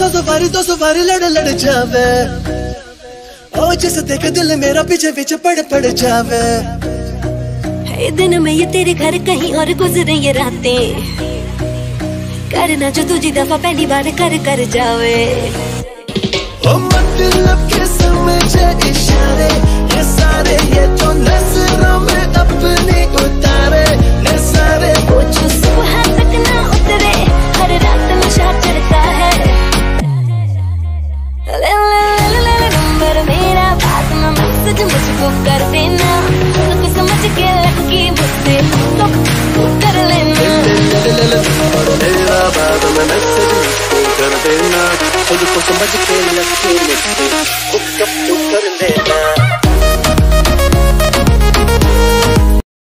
दो सवारी लड़ लड़ जावे, ओ जिस देख दिल मेरा पीछे पीछे पड़ जावे। है दिन में ये तेरे घर कहीं और गुजरे ये रातें, करना जो तुझी दफा पहली बार कर जावे। ओ मतलब के समझे इशारे ये सारे, ये तो नजरों में अपने उतारे नजारे। वो जो सुबह तक ना उतरे, हर रात नशा चढ़ता है। नंबर मेरा, बात में मैसेज मुझको कर देना, कुछ समझ के लड़की मुझसे तो कर लेना। मेरा बात में मैसेज मुझको कर देना, खुद को समझ के लड़की मुझसे कर लेना।